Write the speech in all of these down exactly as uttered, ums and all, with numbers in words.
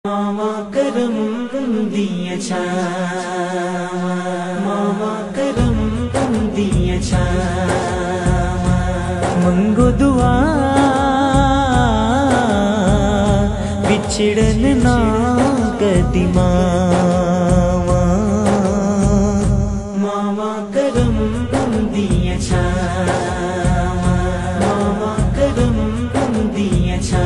मामा करम दिया छा, मामा करम दिया छा, मंगो दुआ बिछड़न ना कदी मावा, मामा करम दिया छा, मामा करम दिया छा।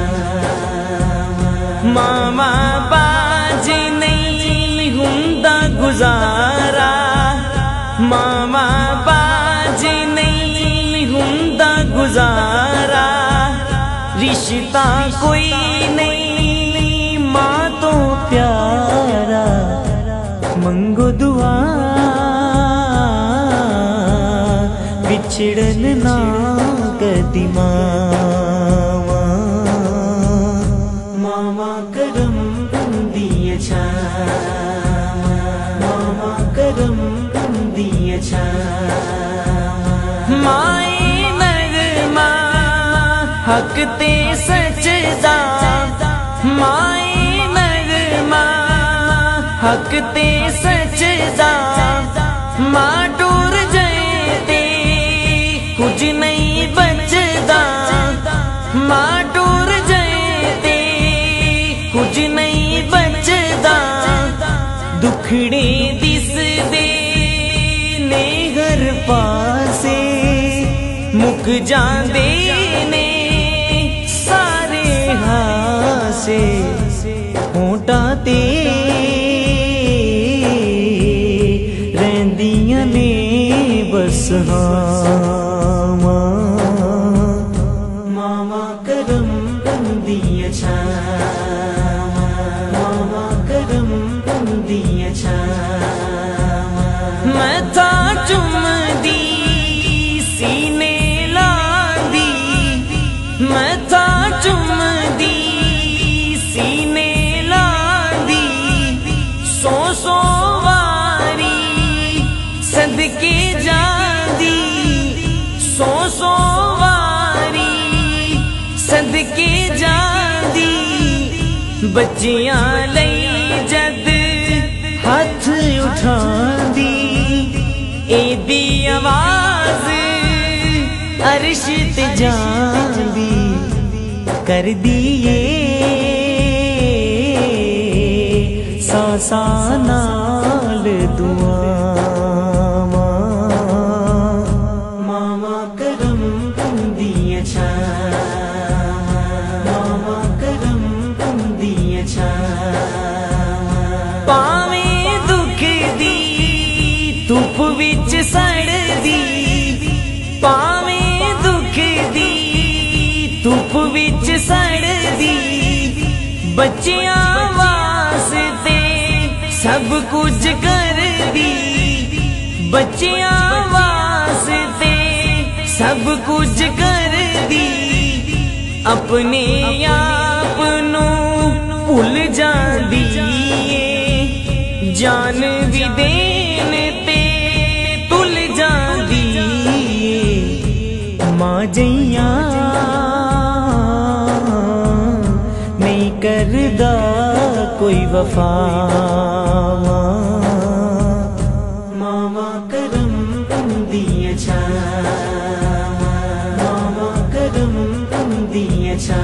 मामा बाज नहीं हुंदा गुजारा, मामा बाज नहीं हुंदा गुजारा, रिश्ता कोई नहीं माँ तो प्यारा, मंगो दुआ बिछड़न ना कदी मावा, मामा करम दिया छा, मामा करम दिया छा। माए नगमा हक ते सजदा, माए नगमा हक ते सजदा, माँ टूर जाए ते कुछ नहीं बचदा, माँ टूर जाए ते कुछ नहीं बचदा, दुखड़े दिस दे ने हर पासे, मुक जांदे ने सारे हासे, होंठा ते रहिंदियां ने बस हावां, मामा करम दिया छा, मामा करम दिया छा। मैं था चुमदी सीने लांदी, मैं था चुमदी सीने लांदी, सो सो वारी सदके जांदी, सो सो वारी सदके जांदी, बच्चियां लई जद हाथ उठांदी, एदी आवाज अर्श ते जांदी, कर दिए सासा नाल दुआवां, मामा करम दिया छा, मामा करम दिया छा। पावें दुख दी धुप विच सड़दी, पावें दुख दी धुप विच सड़दी, बच्चियां वास्ते सब कुछ कर दी, बच्चियां वास्ते सब कुछ कर दी, अपने आप नू भुल जांदी ए, जान भी देन ते तुल जांदी ए, मां जइयां नहीं करदा कोई वफा, मामा करम दिया छा, मामा करम दिया छा।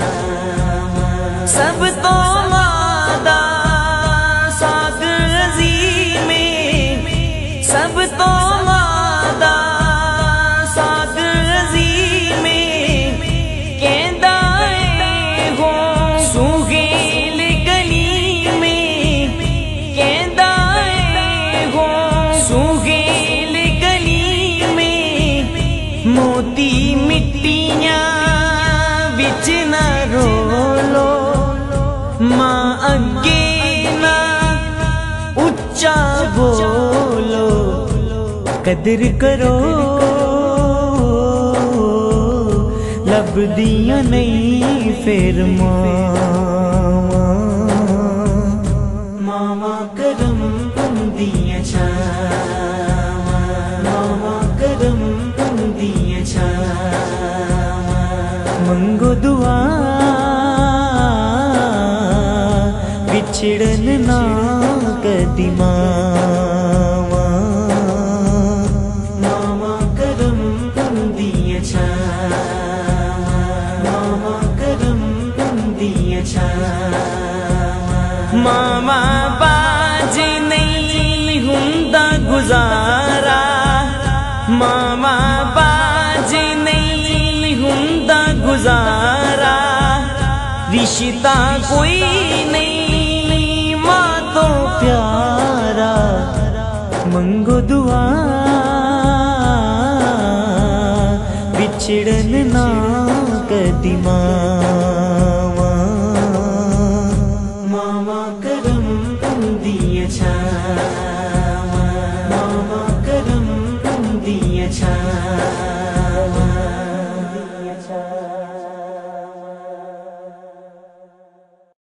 सब तो मादा साग रजी में, सब तो मादा साग रजी में, कहंदा ए हो सुहेल गली में, कहंदा ए हो सुहेल गली में, मोती मिट्टियां बिच ना रोलो, मां अगे ना उच्चा बोलो, कदर करो लभदियां नहीं फिर मावां, मामा करम दिया छा, मामा करम दिया छा। मंगो दुआ विछड़न ना कदी मावा। मामा करम दिया छा, मामा करम दिया छा। मामा बाज नहीं हुंदा गुजारा, मामा बाज नहीं हुंदा गुजारा। रिश्ता कोई नहीं माँ तो प्यारा, मंगो दुआ विछड़न ना कदी मावा। मामा करम दिया छा।